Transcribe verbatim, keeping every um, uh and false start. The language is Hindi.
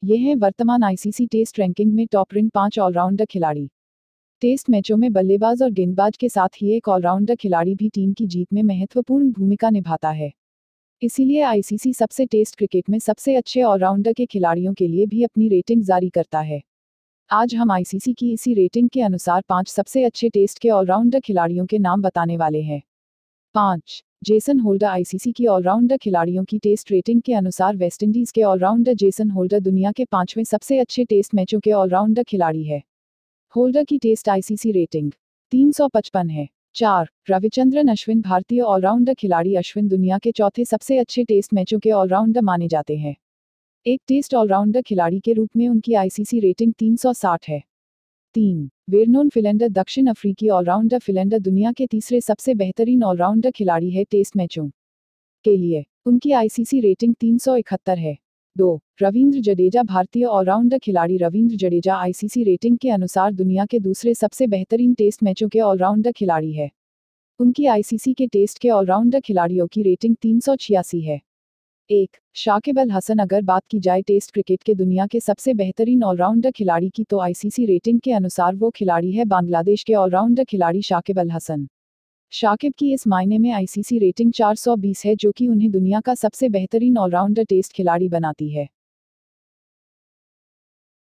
ये हैं वर्तमान आईसीसी टेस्ट रैंकिंग में टॉप रिन पाँच ऑलराउंडर खिलाड़ी। टेस्ट मैचों में बल्लेबाज और गेंदबाज के साथ ही एक ऑलराउंडर खिलाड़ी भी टीम की जीत में महत्वपूर्ण भूमिका निभाता है। इसीलिए आईसीसी सबसे टेस्ट क्रिकेट में सबसे अच्छे ऑलराउंडर के खिलाड़ियों के लिए भी अपनी रेटिंग जारी करता है। आज हम आईसीसी की इसी रेटिंग के अनुसार पाँच सबसे अच्छे टेस्ट के ऑलराउंडर खिलाड़ियों के नाम बताने वाले हैं। पाँच जेसन होल्डर। आईसीसी की ऑलराउंडर खिलाड़ियों की टेस्ट रेटिंग के अनुसार वेस्टइंडीज के ऑलराउंडर जेसन होल्डर दुनिया के पांचवें सबसे अच्छे टेस्ट मैचों के ऑलराउंडर खिलाड़ी है। होल्डर की टेस्ट आईसीसी रेटिंग तीन सौ पचपन है। चार रविचंद्रन अश्विन। भारतीय ऑलराउंडर खिलाड़ी अश्विन दुनिया के चौथे सबसे अच्छे टेस्ट मैचों के ऑलराउंडर माने जाते हैं। एक टेस्ट ऑलराउंडर खिलाड़ी के रूप में उनकी आईसीसी रेटिंग तीन सौ साठ है। तीन वेरनोन फिलेंडर। दक्षिण अफ्रीकी ऑलराउंडर फिलेंडर दुनिया के तीसरे सबसे बेहतरीन ऑलराउंडर खिलाड़ी है टेस्ट मैचों के लिए। उनकी आईसीसी रेटिंग तीन सौ इकहत्तर है। दो रविंद्र जडेजा। भारतीय ऑलराउंडर खिलाड़ी रविंद्र जडेजा आईसीसी रेटिंग के अनुसार दुनिया के दूसरे सबसे बेहतरीन टेस्ट मैचों के ऑलराउंडर खिलाड़ी है। उनकी आईसीसी के टेस्ट के ऑलराउंडर खिलाड़ियों की रेटिंग तीन सौ छियासी है। एक शाकिब अल हसन। अगर बात की जाए टेस्ट क्रिकेट के दुनिया के सबसे बेहतरीन ऑलराउंडर खिलाड़ी की तो आईसीसी रेटिंग के अनुसार वो खिलाड़ी है बांग्लादेश के ऑलराउंडर खिलाड़ी शाकिब अल हसन। शाकिब की इस मायने में आईसीसी रेटिंग चार सौ बीस है, जो कि उन्हें दुनिया का सबसे बेहतरीन ऑलराउंडर टेस्ट खिलाड़ी बनाती है।